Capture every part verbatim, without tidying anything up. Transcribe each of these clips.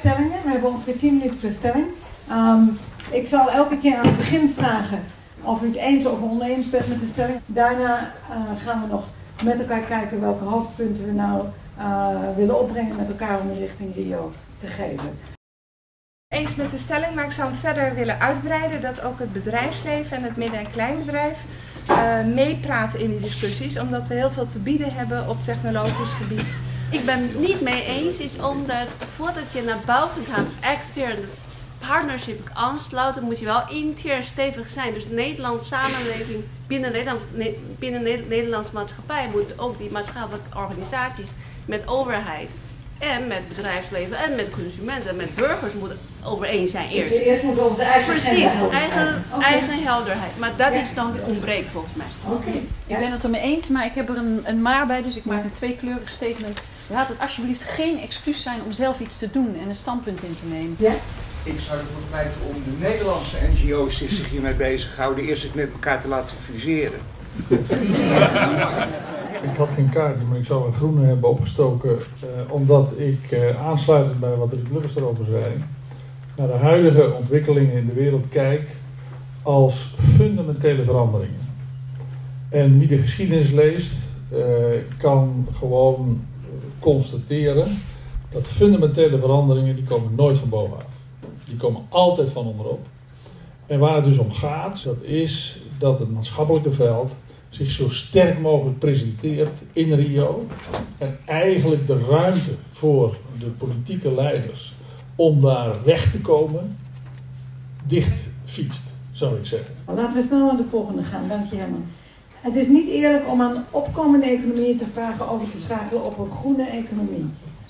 stellingen. We hebben ongeveer tien minuten per stelling. Um, ik zal elke keer aan het begin vragen of u het eens of oneens bent met de stelling. Daarna uh, gaan we nog met elkaar kijken welke hoofdpunten we nou uh, willen opbrengen met elkaar om de richting Rio te geven. Eens met de stelling, maar ik zou hem verder willen uitbreiden dat ook het bedrijfsleven en het midden- en kleinbedrijf uh, meepraten in die discussies, omdat we heel veel te bieden hebben op technologisch gebied. Ik ben het niet mee eens, is omdat voordat je naar buiten gaat, externe partnership aansluiten, moet je wel intern stevig zijn. Dus de Nederlandse samenleving binnen Nederland, binnen de Nederlandse maatschappij moet ook die maatschappelijke organisaties met overheid en met bedrijfsleven en met consumenten en met burgers moeten overeen zijn eerst. Dus eerst moeten we onze eigen Precies, helderheid. eigen, Okay. eigen helderheid. Maar dat ja. is dan ontbreekt volgens mij. Oké. Okay. Ik ben het ermee eens, maar ik heb er een, een maar bij, dus ik maak een tweekleurig statement. Laat het alsjeblieft geen excuus zijn om zelf iets te doen en een standpunt in te nemen. Ja? Ik zou ervoor pleiten om de Nederlandse N G O's die zich hiermee bezighouden eerst eens met elkaar te laten fuseren. Ik had geen kaartje, maar ik zou een groene hebben opgestoken, uh, omdat ik uh, aansluitend bij wat Ruud Lubbers erover zei, naar de huidige ontwikkelingen in de wereld kijk als fundamentele veranderingen. En wie de geschiedenis leest, uh, kan gewoon constateren dat fundamentele veranderingen die komen nooit van bovenaf. Die komen altijd van onderop. En waar het dus om gaat, dat is dat het maatschappelijke veld zich zo sterk mogelijk presenteert in Rio en eigenlijk de ruimte voor de politieke leiders om daar weg te komen dicht fietst, zou ik zeggen. Laten we snel naar de volgende gaan, dank je Herman. Het is niet eerlijk om aan opkomende economieën te vragen over te schakelen op een groene economie.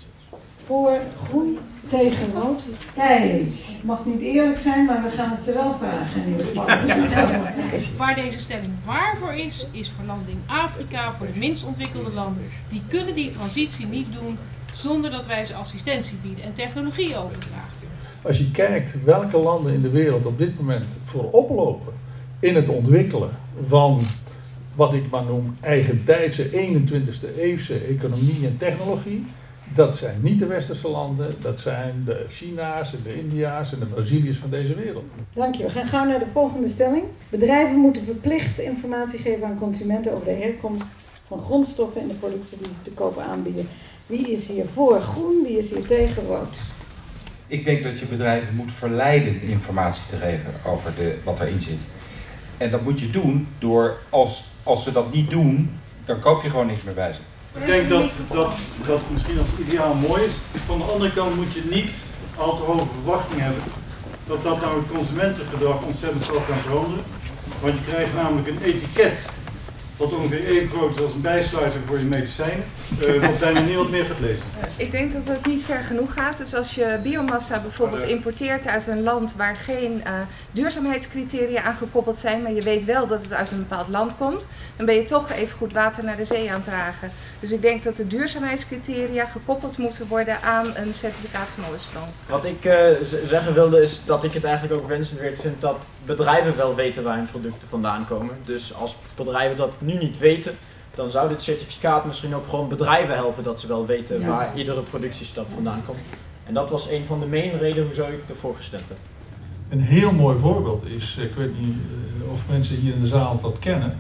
Voor groen, tegen rood, kijk. Het mag niet eerlijk zijn, maar we gaan het ze wel vragen in ieder geval. Okay. Waar deze stelling waar voor is, is voor landen in Afrika, voor de minst ontwikkelde landen. Die kunnen die transitie niet doen zonder dat wij ze assistentie bieden en technologie overdragen. Als je kijkt welke landen in de wereld op dit moment voorop lopen in het ontwikkelen van wat ik maar noem eigentijdse eenentwintigste eeuwse economie en technologie. Dat zijn niet de westerse landen, dat zijn de China's en de India's en de Braziliërs van deze wereld. Dank je. We gaan gauw naar de volgende stelling. Bedrijven moeten verplicht informatie geven aan consumenten over de herkomst van grondstoffen in de producten die ze te kopen aanbieden. Wie is hier voor groen, wie is hier tegen rood? Ik denk dat je bedrijven moet verleiden informatie te geven over de, wat erin zit. En dat moet je doen door, als, als ze dat niet doen, dan koop je gewoon niks meer bij ze. Ik denk dat dat, dat misschien als ideaal mooi is. Van de andere kant moet je niet al te hoge verwachtingen hebben dat dat nou het consumentengedrag ontzettend zal gaan veranderen. Want je krijgt namelijk een etiket wat ongeveer even groot is als een bijsluiter voor je medicijnen, uh, wat bijna niemand meer gaat lezen. Ik denk dat het niet ver genoeg gaat. Dus als je biomassa bijvoorbeeld importeert uit een land waar geen uh, duurzaamheidscriteria aan gekoppeld zijn, maar je weet wel dat het uit een bepaald land komt, dan ben je toch even goed water naar de zee aan het dragen. Dus ik denk dat de duurzaamheidscriteria gekoppeld moeten worden aan een certificaat van oorsprong. Wat ik uh, zeggen wilde is dat ik het eigenlijk ook wensenswaardig vind dat bedrijven wel weten waar hun producten vandaan komen. Dus als bedrijven dat nu niet weten, dan zou dit certificaat misschien ook gewoon bedrijven helpen dat ze wel weten Juist. waar iedere productiestap vandaan komt. En dat was een van de main redenen hoezo ik ervoor gestemd heb. Een heel mooi voorbeeld is, ik weet niet of mensen hier in de zaal dat kennen,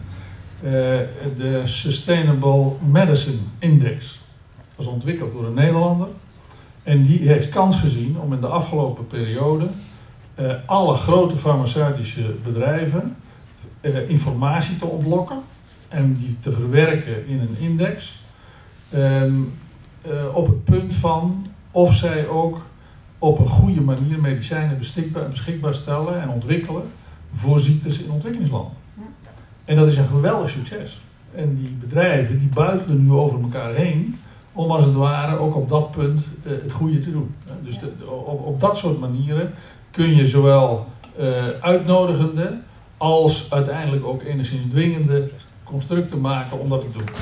de Sustainable Medicine Index. Dat is ontwikkeld door een Nederlander en die heeft kans gezien om in de afgelopen periode uh, alle grote farmaceutische bedrijven uh, informatie te ontlokken en die te verwerken in een index um, uh, op het punt van of zij ook op een goede manier medicijnen beschikbaar, beschikbaar stellen en ontwikkelen voor ziektes in ontwikkelingslanden. En dat is een geweldig succes. En die bedrijven die buitelen nu over elkaar heen om als het ware ook op dat punt uh, het goede te doen. Dus de, op, op dat soort manieren kun je zowel uh, uitnodigende als uiteindelijk ook enigszins dwingende constructen maken om dat te doen.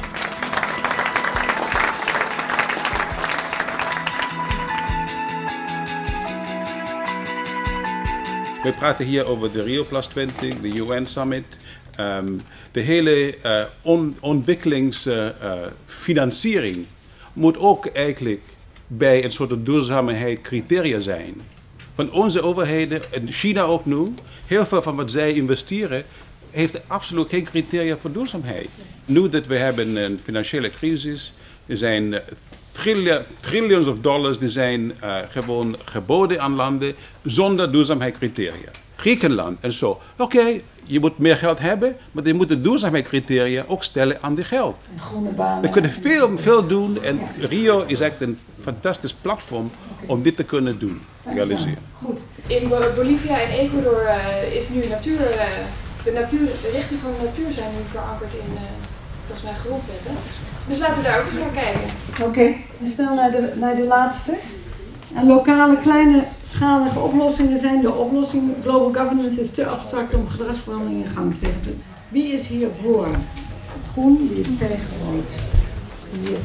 We praten hier over de Rio plus twintig, de U N Summit. Um, de hele uh, on ontwikkelingsfinanciering uh, uh, moet ook eigenlijk bij een soort duurzaamheidscriteria zijn. Van onze overheden, en China ook nu, heel veel van wat zij investeren, heeft absoluut geen criteria voor duurzaamheid. Nu dat we hebben een financiële crisis, er zijn trillions trillions of dollars die zijn uh, gewoon geboden aan landen zonder duurzaamheidscriteria. Griekenland en zo. Oké, okay, je moet meer geld hebben, maar je moet de duurzaamheidscriteria ook stellen aan die geld. Groene banen. We kunnen veel, veel doen en Rio is echt een fantastisch platform om dit te kunnen doen, realiseren. Goed. In Bolivia en Ecuador uh, is nu natuur, uh, de, natuur, de rechten van de natuur zijn nu verankerd in uh, volgens mij grondwetten. Dus laten we daar ook eens naar kijken. Oké, okay. Snel naar de, naar de laatste. En lokale, kleine, schalige oplossingen zijn de oplossing. Global governance is te abstract om gedragsverandering in gang te zetten. Wie is hier voor? Groen, wie is tegen rood? Yes.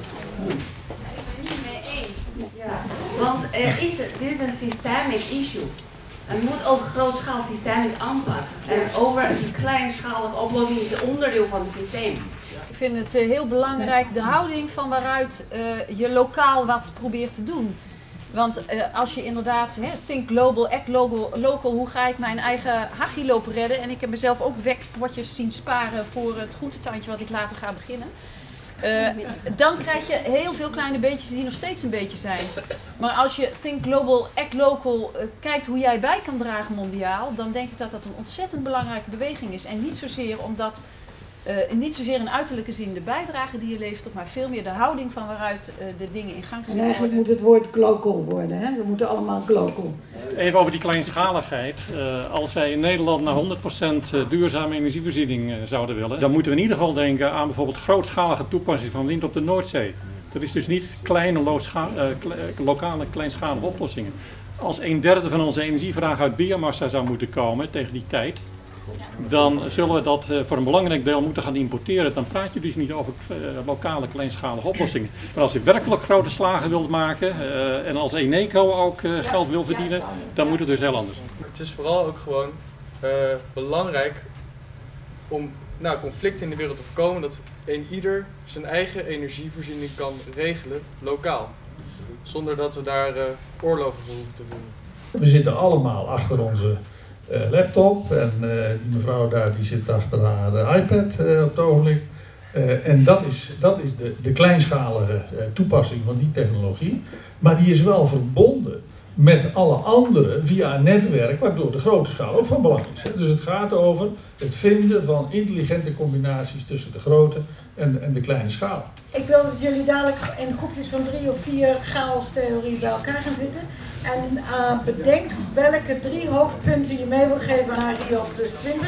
Ja, want er is, dit is een systemic issue. Het moet ook grootschalig systemisch aanpakken. En over die kleinschalige oplossing is een onderdeel van het systeem. Ik vind het uh, heel belangrijk de houding van waaruit uh, je lokaal wat probeert te doen. Want uh, als je inderdaad, hè, think global, act local, local, hoe ga ik mijn eigen hachie lopen redden? En ik heb mezelf ook wekpotjes zien sparen voor het groentetuintje wat ik later ga beginnen. Uh, dan krijg je heel veel kleine beetjes die nog steeds een beetje zijn. Maar als je think global, act local, uh, kijkt hoe jij bij kan dragen mondiaal, dan denk ik dat dat een ontzettend belangrijke beweging is. En niet zozeer omdat, uh, niet zozeer in uiterlijke zin de bijdrage die je levert, maar veel meer de houding van waaruit uh, de dingen in gang gezet worden. En eigenlijk moet het woord glocal worden, hè? We moeten allemaal glocal. Even over die kleinschaligheid. Uh, als wij in Nederland naar honderd procent duurzame energievoorziening uh, zouden willen, dan moeten we in ieder geval denken aan bijvoorbeeld grootschalige toepassing van wind op de Noordzee. Dat is dus niet kleine, looscha- uh, kle- lokale, kleinschalige oplossingen. Als een derde van onze energievraag uit biomassa zou moeten komen tegen die tijd, dan zullen we dat uh, voor een belangrijk deel moeten gaan importeren. Dan praat je dus niet over uh, lokale kleinschalige oplossingen. Maar als je werkelijk grote slagen wilt maken uh, en als Eneco ook uh, geld wil verdienen, dan moet het dus heel anders. Het is vooral ook gewoon uh, belangrijk om nou, conflicten in de wereld te voorkomen, dat een ieder zijn eigen energievoorziening kan regelen, lokaal. Zonder dat we daar uh, oorlogen voor hoeven te doen. We zitten allemaal achter onze Uh, laptop en uh, die mevrouw daar die zit achter haar uh, iPad uh, op het ogenblik. Uh, en dat is, dat is de, de kleinschalige uh, toepassing van die technologie. Maar die is wel verbonden met alle andere via een netwerk, waardoor de grote schaal ook van belang is. Hè. Dus het gaat over het vinden van intelligente combinaties tussen de grote en, en de kleine schaal. Ik wil dat jullie dadelijk in groepjes van drie of vier chaostheorie bij elkaar gaan zitten. En uh, bedenk welke drie hoofdpunten je mee wil geven naar Rio plus twintig.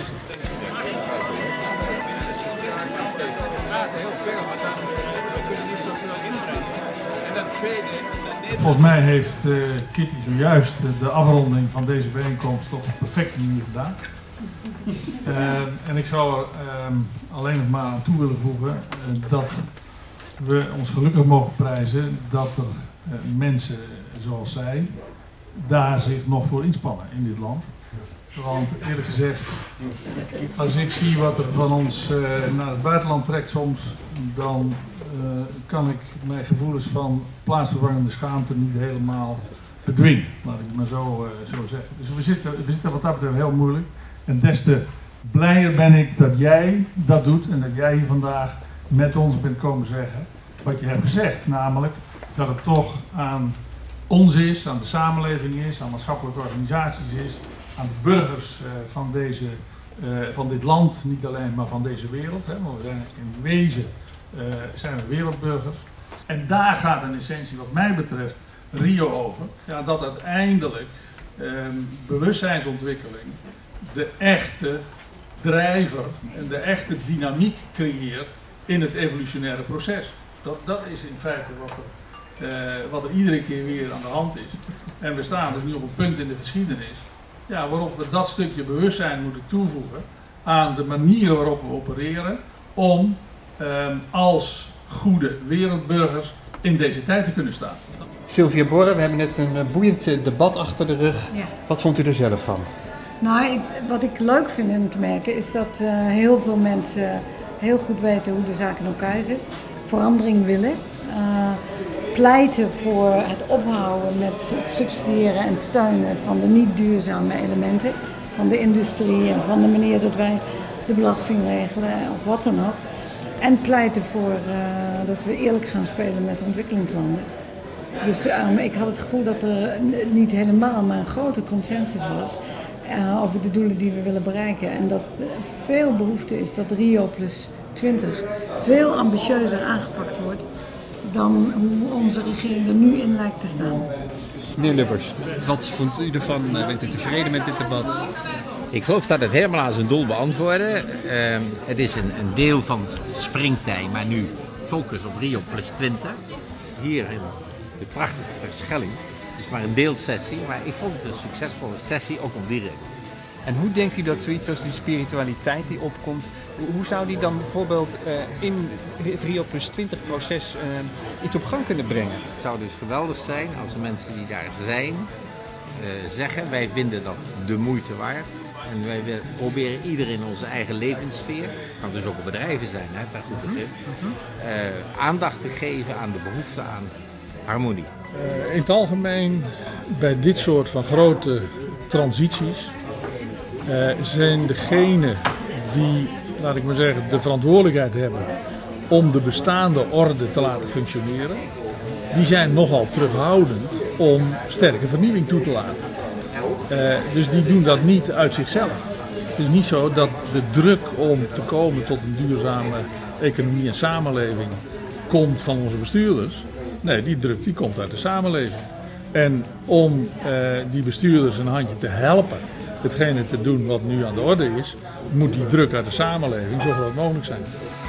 Volgens mij heeft uh, Kitty zojuist de afronding van deze bijeenkomst op een perfecte manier gedaan. Uh, en ik zou er uh, alleen nog maar aan toe willen voegen uh, dat we ons gelukkig mogen prijzen dat er uh, mensen zoals zij daar zich nog voor inspannen in dit land. Want eerlijk gezegd, als ik zie wat er van ons uh, naar het buitenland trekt soms, dan uh, kan ik mijn gevoelens van plaatsvervangende schaamte niet helemaal bedwingen. Laat ik het maar zo, uh, zo zeggen. Dus we zitten, we zitten wat dat betreft heel moeilijk. En des te blijer ben ik dat jij dat doet en dat jij hier vandaag met ons bent komen zeggen wat je hebt gezegd. Namelijk dat het toch aan ons is, aan de samenleving is, aan maatschappelijke organisaties is, aan de burgers uh, van, deze, uh, van dit land, niet alleen maar van deze wereld. Hè, want we zijn in wezen uh, zijn we wereldburgers. En daar gaat in essentie wat mij betreft Rio over. Ja, dat uiteindelijk uh, bewustzijnsontwikkeling de echte drijver en de echte dynamiek creëert in het evolutionaire proces. Dat, dat is in feite wat er, uh, wat er iedere keer weer aan de hand is. En we staan dus nu op een punt in de geschiedenis, ja, waarop we dat stukje bewustzijn moeten toevoegen aan de manieren waarop we opereren om um, als goede wereldburgers in deze tijd te kunnen staan. Sylvia Borre, we hebben net een boeiend debat achter de rug. Ja. Wat vond u er zelf van? Nou, ik, wat ik leuk vind om te merken is dat uh, heel veel mensen heel goed weten hoe de zaak in elkaar zit. Verandering willen. Uh, pleiten voor het ophouden met het subsidiëren en steunen van de niet duurzame elementen van de industrie en van de manier dat wij de belasting regelen of wat dan ook. En pleiten voor uh, dat we eerlijk gaan spelen met ontwikkelingslanden. Dus um, ik had het gevoel dat er niet helemaal, maar een grote consensus was uh, over de doelen die we willen bereiken. En dat veel behoefte is dat Rio plus twintig veel ambitieuzer aangepakt wordt dan hoe onze regering er nu in lijkt te staan. Meneer Lubbers, wat vond u ervan? Bent u tevreden met dit debat? Ik geloof dat het helemaal aan zijn doel beantwoorden. Uh, het is een, een deel van het springtij, maar nu focus op Rio plus twintig. Hier in de prachtige Terschelling. Het is maar een deelsessie, maar ik vond het een succesvolle sessie ook op die reden. En hoe denkt u dat zoiets als die spiritualiteit die opkomt, hoe zou die dan bijvoorbeeld uh, in het Rio plus twintig proces uh, iets op gang kunnen brengen? Het zou dus geweldig zijn als de mensen die daar zijn uh, zeggen, wij vinden dat de moeite waard. En wij willen, proberen ieder in onze eigen levenssfeer, het kan dus ook bedrijven zijn, hè, per goed begrip, uh, aandacht te geven aan de behoefte aan harmonie. Uh, in het algemeen, bij dit soort van grote transities, uh, zijn degenen die, laat ik maar zeggen, de verantwoordelijkheid hebben om de bestaande orde te laten functioneren, die zijn nogal terughoudend om sterke vernieuwing toe te laten. Uh, dus die doen dat niet uit zichzelf. Het is niet zo dat de druk om te komen tot een duurzame economie en samenleving komt van onze bestuurders. Nee, die druk die komt uit de samenleving. En om uh, die bestuurders een handje te helpen, hetgene te doen wat nu aan de orde is, moet die druk uit de samenleving zo groot mogelijk zijn.